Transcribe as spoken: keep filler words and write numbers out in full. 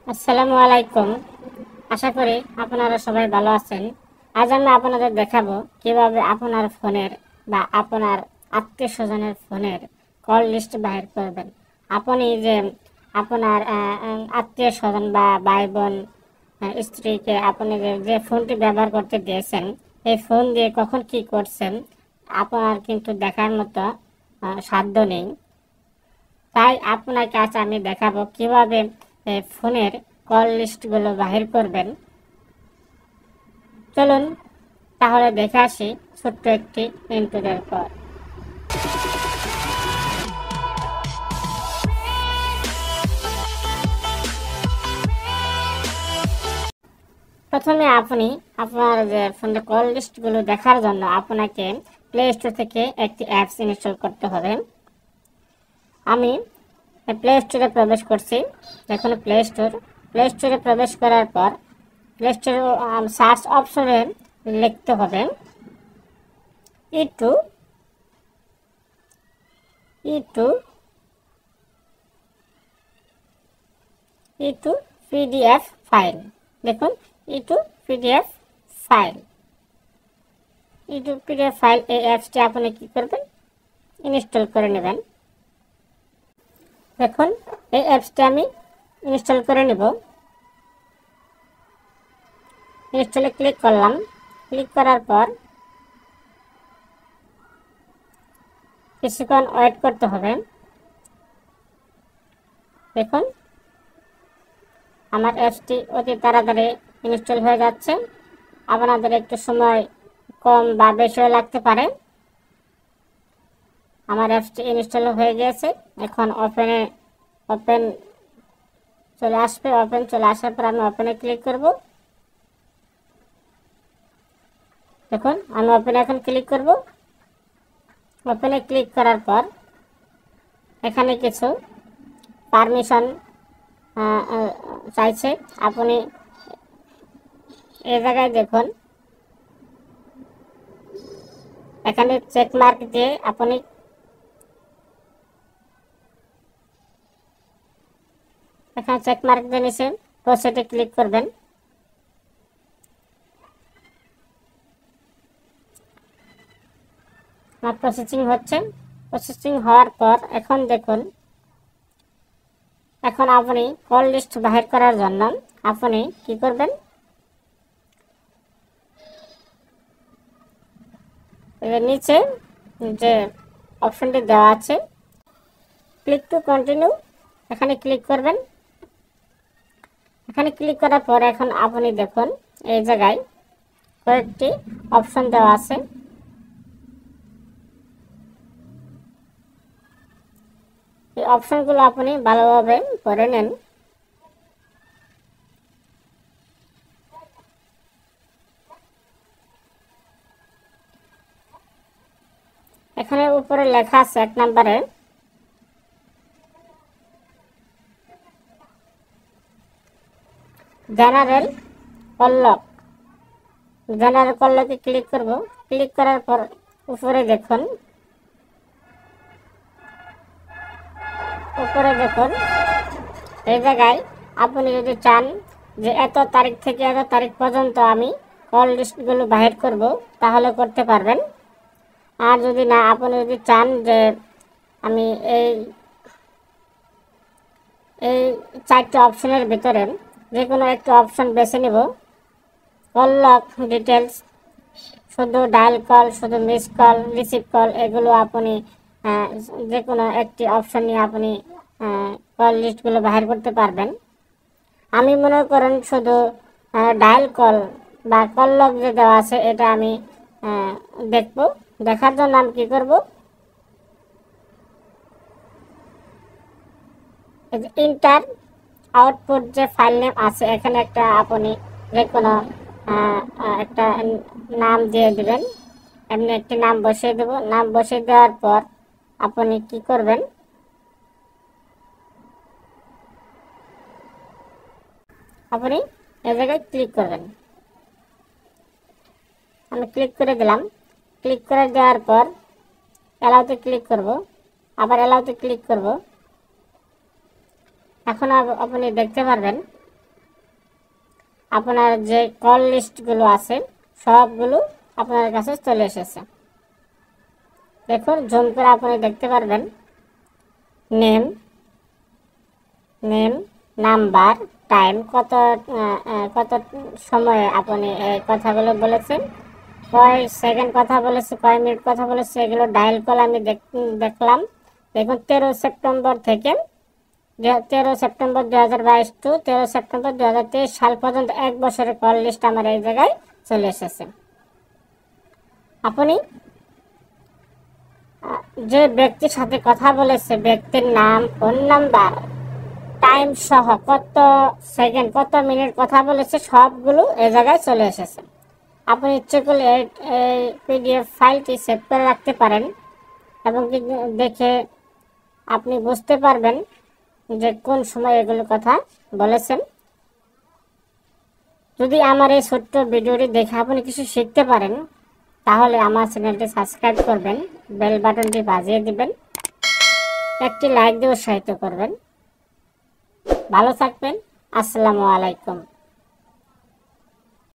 আসসালামু আলাইকুম। আশা করি আপনারা সবাই ভালো আছেন। আজ আমি আপনাদের দেখাবো কিভাবে আপনার ফোনের বা আপনার আত্মীয় স্বজনের ফোনের কল লিস্ট বাহির করবেন। আপনি যে আপনার আত্মীয় স্বজন বা ভাই বোন স্ত্রীকে আপনি যে যে ফোনটি ব্যবহার করতে দিয়েছেন, এই ফোন দিয়ে কখন কি করছেন আপনার কিন্তু দেখার মতো আহ, সাধ্য নেই। তাই আপনার কাছে আমি দেখাবো কিভাবে এ, ফোনের কল লিস্টগুলো বাহির করবেন। চলুন তাহলে দেখে আসি ছোট্ট একটি ইন্ট্রোর পর। প্রথমে আপনি আপনার যে ফোনের কল লিস্টগুলো দেখার জন্য আপনাকে প্লে স্টোর থেকে একটি অ্যাপস ইনস্টল করতে হবে। আমি প্লে স্টোরে প্রবেশ করছি। দেখুন প্লে স্টোর প্লে স্টোরে প্রবেশ করার পর প্লে স্টোরে সার্চ অপশনে লিখতে হবে E to E to E to PDF file. দেখুন E to PDF file E to PDF file এই অ্যাপসটি আপনি কি করবেন, ইনস্টল করে নেবেন। দেখুন এই অ্যাপসটি আমি ইনস্টল করে নেব। ইনস্টলে ক্লিক করলাম। ক্লিক করার পর কিছুক্ষণ ওয়েট করতে হবে। দেখুন আমার অ্যাপসটি অতি তাড়াতাড়ি ইনস্টল হয়ে যাচ্ছে। আপনাদের একটু সময় কম বা বেশিও লাগতে পারে। আমার অ্যাপসটি ইনস্টল হয়ে গিয়েছে। এখন ওপেনে ওপেন চলে আসবে। ওপেন চলে আসার পর আমি ওপেনে ক্লিক করব। দেখুন আমি ওপেনে এখন ক্লিক করব। ওপেনে ক্লিক করার পর এখানে কিছু পারমিশন চাইছে। আপনি এই জায়গায় দেখুন এখানে চেক মার্ক দিয়ে আপনি এখানে চেক মার্ক দিয়ে নিচে প্রসিডে ক্লিক করবেন। আমার প্রসেসিং হচ্ছে। প্রসেসিং হওয়ার পর এখন দেখুন এখন আপনি কল লিস্ট বাহির করার জন্য আপনি কি করবেন, নিচে যে অপশনটি দেওয়া আছে ক্লিক টু কন্টিনিউ, এখানে ক্লিক করবেন। এখানে ক্লিক করার পর এখন আপনি দেখুন এই জায়গায় কয়েকটি অপশন দেওয়া আছে। এই অপশনগুলো আপনি ভালোভাবে পড়ে নেন। এখানে উপরে লেখা আছে এক নম্বরে জেনারেল কলক। জেনারেল কলকে ক্লিক করব। ক্লিক করার পর উপরে দেখুন উপরে দেখুন এই জায়গায় আপনি যদি চান যে এত তারিখ থেকে এত তারিখ পর্যন্ত আমি কল লিস্টগুলো বাহির করব তাহলে করতে পারবেন। আর যদি না আপনি যদি চান যে আমি এই এই চারটি অপশনের ভিতরে যে কোনো একটি অপশন বেছে নেব, কল লক ডিটেলস, শুধু ডায়াল কল, শুধু মিস কল, রিসিভ কল, এগুলো আপনি যে কোনো একটি অপশন নিয়ে আপনি কল লিস্টগুলো বাহির করতে পারবেন। আমি মনে করেন শুধু ডায়াল কল বা কল লক যে দেওয়া আছে এটা আমি দেখব। দেখার জন্য আমি কি করব, ইন্টার আউটপুট যে ফাইল নেম আছে এখানে একটা আপনি যে কোনো একটা নাম দিয়ে দিবেন। এমনি একটি নাম বসিয়ে দেব। নাম বসিয়ে দেওয়ার পর আপনি কি করবেন, আপনি এই জায়গায় ক্লিক করবেন। আমি ক্লিক করে দিলাম। ক্লিক করে দেওয়ার পর অ্যালাউতে ক্লিক করব। আবার অ্যালাউতে ক্লিক করব। এখন আপনি দেখতে পারবেন আপনার যে কল লিস্টগুলো আছে সবগুলো আপনার কাছে চলে এসেছে। দেখুন জুম করে আপনি দেখতে পারবেন নেম নেম নাম্বার টাইম, কত কত সময়ে আপনি এই কথাগুলো বলেছেন, কয় সেকেন্ড কথা বলেছে, কয় মিনিট কথা বলেছে, এগুলো ডায়াল কল আমি দেখলাম। দেখুন তেরো সেপ্টেম্বর থেকে তেরো সেপ্টেম্বর দু হাজার বাইশ টু তেরো সেপ্টেম্বর দু হাজার তেইশ সাল পর্যন্ত এক বছরের কল লিস্ট আমার এই জায়গায় চলে এসেছে। আপনি যে ব্যক্তির সাথে কথা বলেছে ব্যক্তির নাম, ফোন নাম্বার, টাইম সহ কত সেকেন্ড কত মিনিট কথা বলেছে সবগুলো এই জায়গায় চলে এসেছে। আপনি ইচ্ছে করলে এই পিডিএফ ফাইলটি সেভ করে রাখতে পারেন এবং দেখে আপনি বুঝতে পারবেন যে কোন সময় এগুলো কথা বলেছেন। যদি আমার এই ছোট্ট ভিডিওটি দেখে আপনি কিছু শিখতে পারেন তাহলে আমার চ্যানেলটি সাবস্ক্রাইব করবেন, বেল বাটনটি বাজিয়ে দিবেন, একটি লাইক দিয়ে উৎসাহিত করবেন। ভালো থাকবেন। আসসালামু আলাইকুম।